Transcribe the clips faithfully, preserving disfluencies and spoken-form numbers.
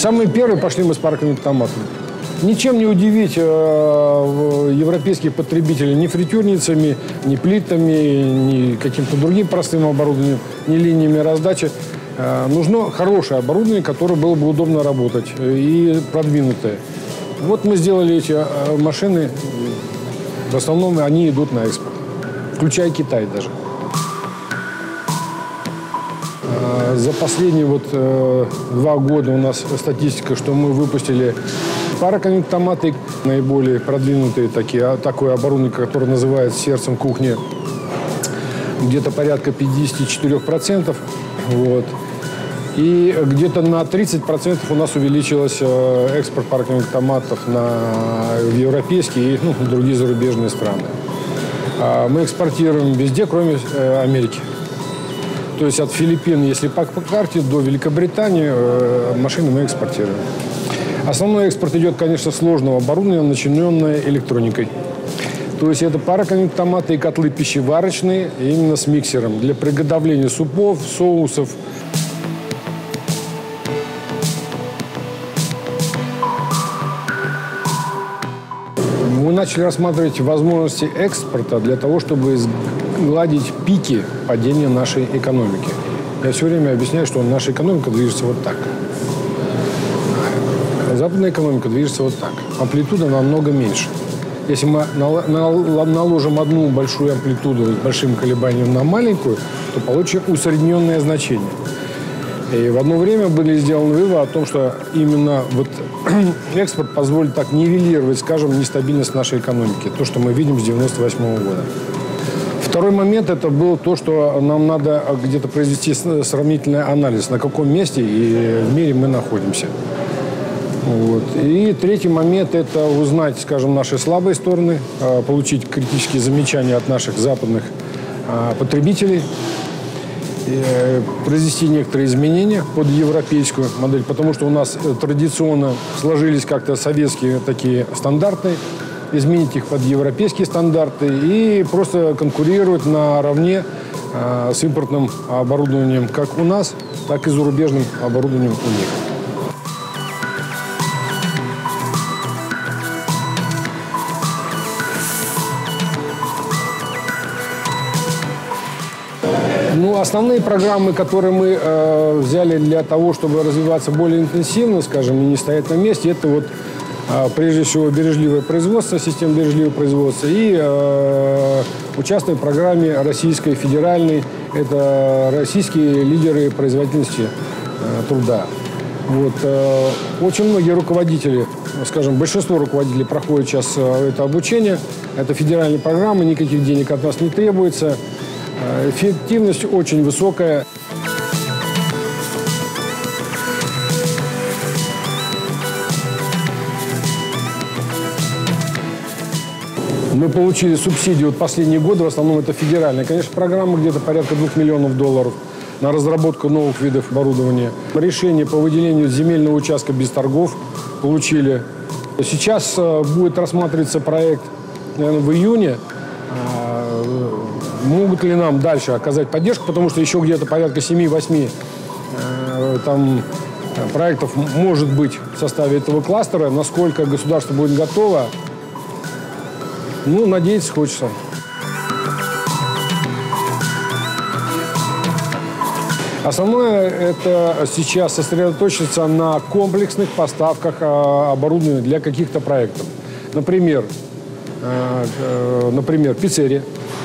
Самые первые пошли мы с парковыми автоматами. Ничем не удивить э, европейских потребителей ни фритюрницами, ни плитами, ни каким-то другим простым оборудованием, ни линиями раздачи. Э, нужно хорошее оборудование, которое было бы удобно работать и продвинутое. Вот мы сделали эти э, машины. В основном они идут на экспорт, включая Китай даже. Э, за последние вот, э, два года у нас статистика, что мы выпустили пароконвектоматы, наиболее продвинутые такие, такое оборудование, которое называется сердцем кухни, где-то порядка пятьдесят четыре процента. Вот. И где-то на тридцать процентов у нас увеличилось экспорт пароконвектоматов на, в европейские и ну, другие зарубежные страны. Мы экспортируем везде, кроме Америки. То есть от Филиппин, если по карте, до Великобритании машины мы экспортируем. Основной экспорт идет, конечно, сложного оборудования, начиненное электроникой. То есть это пароконвектоматы и котлы пищеварочные, именно с миксером, для приготовления супов, соусов. Мы начали рассматривать возможности экспорта для того, чтобы сгладить пики падения нашей экономики. Я все время объясняю, что наша экономика движется вот так. Западная экономика движется вот так. Амплитуда намного меньше. Если мы наложим одну большую амплитуду с большим колебанием на маленькую, то получим усредненное значение. И в одно время были сделаны выводы о том, что именно вот экспорт позволит так нивелировать, скажем, нестабильность нашей экономики. То, что мы видим с девяносто восьмого года. Второй момент – это было то, что нам надо где-то произвести сравнительный анализ, на каком месте и в мире мы находимся. Вот. И третий момент – это узнать, скажем, наши слабые стороны, получить критические замечания от наших западных потребителей, произвести некоторые изменения под европейскую модель, потому что у нас традиционно сложились как-то советские такие стандарты, изменить их под европейские стандарты и просто конкурировать наравне с импортным оборудованием как у нас, так и зарубежным оборудованием у них. Ну, основные программы, которые мы э, взяли для того, чтобы развиваться более интенсивно, скажем, и не стоять на месте, это вот э, прежде всего бережливое производство, система бережливого производства и э, участвуем в программе российской федеральной, это российские лидеры производительности э, труда. Вот, э, очень многие руководители, скажем, большинство руководителей проходят сейчас э, это обучение, это федеральная программа, никаких денег от нас не требуется. Эффективность очень высокая. Мы получили субсидию от последние годы, в основном это федеральная. Конечно, программа где-то порядка двух миллионов долларов на разработку новых видов оборудования. Решение по выделению земельного участка без торгов получили. Сейчас будет рассматриваться проект, наверное, в июне. Могут ли нам дальше оказать поддержку, потому что еще где-то порядка семи-восьми э, там проектов может быть в составе этого кластера. Насколько государство будет готово, ну, надеяться хочется. Основное это сейчас сосредоточиться на комплексных поставках э, оборудования для каких-то проектов. Например, э, э, например, пиццерия.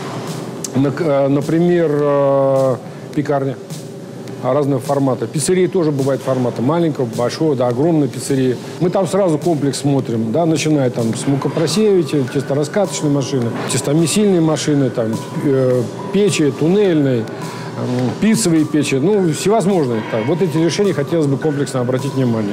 Например, пекарня разного формата. Пиццерии тоже бывают формата маленького, большого, да, огромной пиццерии. Мы там сразу комплекс смотрим, да, начиная там с мукопросеивателя, тестораскаточной машины, тестомесильной машины, там, э, печи, туннельной, э, пиццевые печи, ну, всевозможные. Так, вот эти решения хотелось бы комплексно обратить внимание.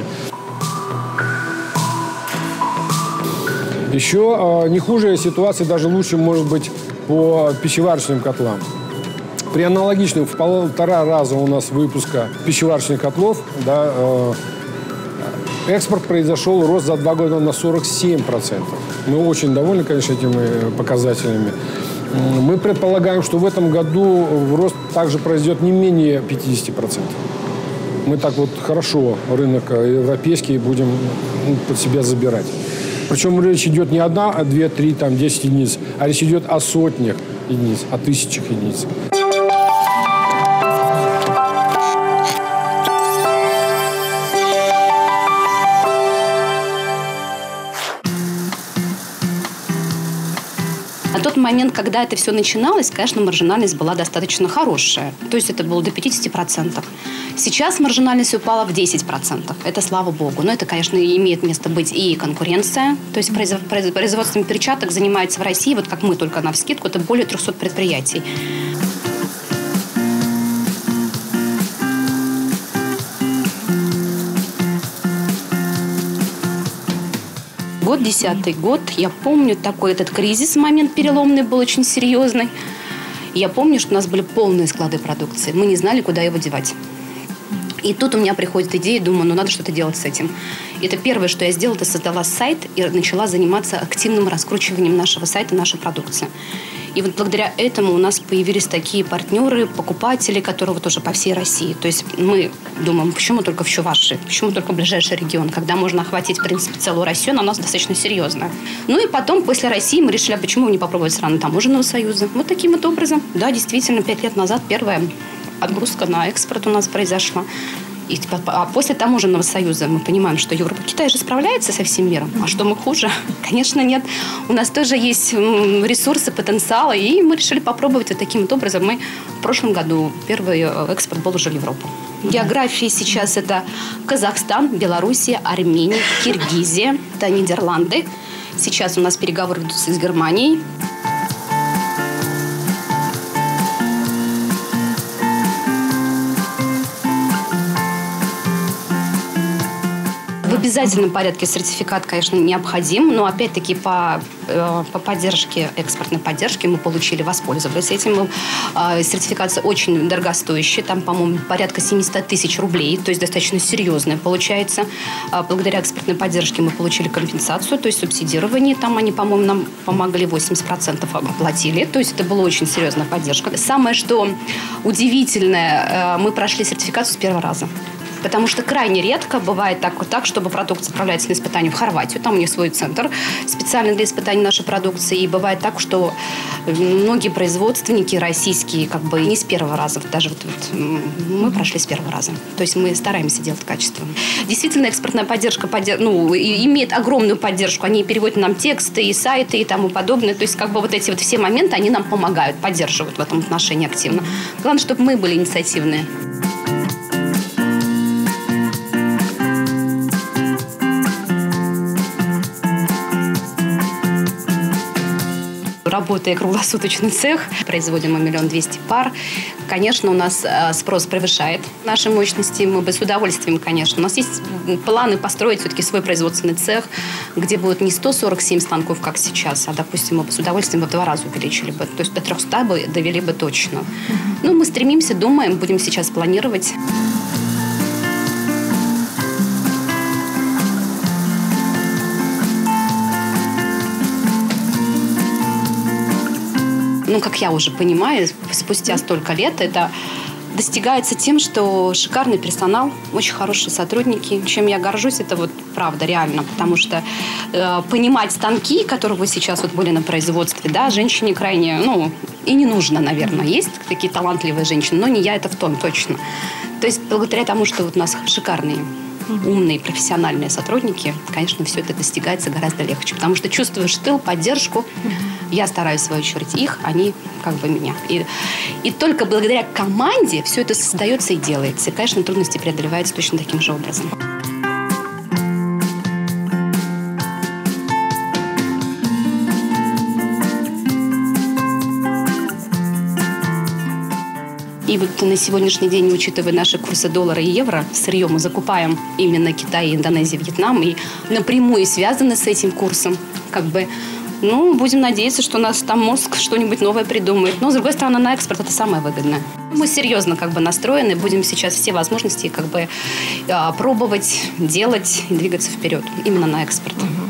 Еще э, не хуже ситуация, даже лучше может быть по пищеварочным котлам. При аналогичном в полтора раза у нас выпуска пищеварочных котлов, да, э, экспорт произошел, рост за два года на сорок семь процентов. Мы очень довольны, конечно, этими показателями. Мы предполагаем, что в этом году рост также произойдет не менее пятидесяти процентов. мы так вот хорошо рынок европейский будем под себя забирать. Причем речь идет не одна, а две, три, там, десять единиц, а речь идет о сотнях единиц, о тысячах единиц. На тот момент, когда это все начиналось, конечно, маржинальность была достаточно хорошая. То есть это было до пятидесяти процентов. Сейчас маржинальность упала в десять процентов. Это слава богу. Но это, конечно, имеет место быть и конкуренция. То есть производством перчаток занимается в России, вот как мы только навскидку, это более трехсот предприятий. Год, десятый год, я помню, такой этот кризис, момент переломный был очень серьезный. Я помню, что у нас были полные склады продукции. Мы не знали, куда его девать. И тут у меня приходит идея, думаю, ну надо что-то делать с этим. И это первое, что я сделала, это создала сайт и начала заниматься активным раскручиванием нашего сайта, нашей продукции. И вот благодаря этому у нас появились такие партнеры, покупатели, которые тоже по всей России. То есть мы думаем, почему только в Чувашии, почему только ближайший регион, когда можно охватить, в принципе, целую Россию, она у нас достаточно серьезная. Ну и потом, после России, мы решили, а почему не попробовать страны таможенного союза. Вот таким вот образом. Да, действительно, пять лет назад первая отгрузка на экспорт у нас произошла. И, а после таможенного союза мы понимаем, что Европа, Китай же справляется со всем миром. А что мы хуже? Конечно, нет. У нас тоже есть ресурсы, потенциал. И мы решили попробовать вот таким вот образом. Мы в прошлом году первый экспорт был уже в Европу. Географии сейчас это Казахстан, Белоруссия, Армения, Киргизия, это Нидерланды. Сейчас у нас переговоры идут с Германией. В обязательном порядке сертификат, конечно, необходим, но опять-таки по, по поддержке, экспортной поддержке мы получили, воспользовались этим. Сертификация очень дорогостоящая, там, по-моему, порядка семьсот тысяч рублей, то есть достаточно серьезная получается. Благодаря экспортной поддержке мы получили компенсацию, то есть субсидирование, там они, по-моему, нам помогли, восемьдесят процентов оплатили, то есть это была очень серьезная поддержка. Самое, что удивительное, мы прошли сертификацию с первого раза. Потому что крайне редко бывает так, вот так, чтобы продукция отправляется на испытание в Хорватию. Там у них свой центр специально для испытания нашей продукции. И бывает так, что многие производственники российские как бы не с первого раза. Даже вот, вот мы прошли с первого раза. То есть мы стараемся делать качественно. Действительно, экспортная поддержка поддерж... ну, имеет огромную поддержку. Они переводят нам тексты и сайты и тому подобное. То есть как бы вот эти вот все моменты, они нам помогают, поддерживают в этом отношении активно. Главное, чтобы мы были инициативные. Работая круглосуточный цех, производим мы миллион двести пар. Конечно, у нас спрос превышает наши мощности. Мы бы с удовольствием, конечно. У нас есть планы построить все-таки свой производственный цех, где будет не сто сорок семь станков, как сейчас, а, допустим, мы бы с удовольствием в два раза увеличили бы. То есть до трехсот бы довели бы точно. Uh-huh. Ну, мы стремимся, думаем, будем сейчас планировать. Ну, как я уже понимаю, спустя столько лет это достигается тем, что шикарный персонал, очень хорошие сотрудники. Чем я горжусь, это вот правда, реально. Потому что э, понимать станки, которые вы сейчас вот были на производстве, да, женщине крайне, ну, и не нужно, наверное. Есть такие талантливые женщины, но не я это в том точно. То есть благодаря тому, что вот у нас шикарные, умные, профессиональные сотрудники, конечно, все это достигается гораздо легче. Потому что чувствуешь тыл, поддержку. Я стараюсь, в свою очередь, их, они как бы меня. И, и только благодаря команде все это создается и делается. И, конечно, трудности преодолеваются точно таким же образом. И вот на сегодняшний день, учитывая наши курсы доллара и евро, сырье мы закупаем именно Китай, Индонезия, Вьетнам. И напрямую связаны с этим курсом. Как бы, ну, будем надеяться, что у нас там мозг что-нибудь новое придумает. Но, с другой стороны, на экспорт это самое выгодное. Мы серьезно как бы настроены. Будем сейчас все возможности как бы пробовать, делать и двигаться вперед. Именно на экспорт.